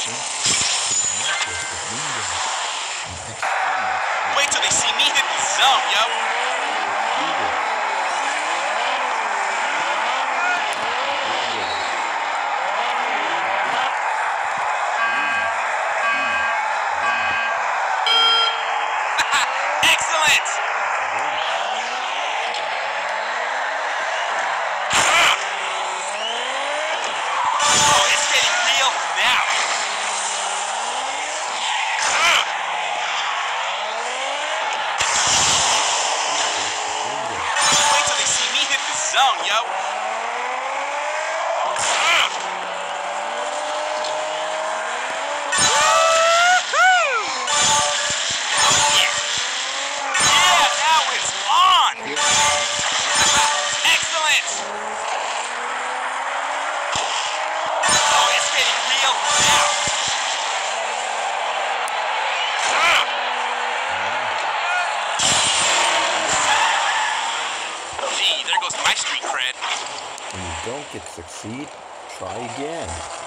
Wait till they see me hit the zone, yo. Excellent. Oh, it's getting real now. Wait till they see me hit the zone, yo. There goes my street cred. When you don't get to succeed, try again.